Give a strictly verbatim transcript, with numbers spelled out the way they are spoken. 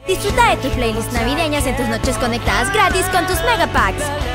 Disfruta de tus playlists navideñas en tus noches conectadas gratis con tus Megapacks.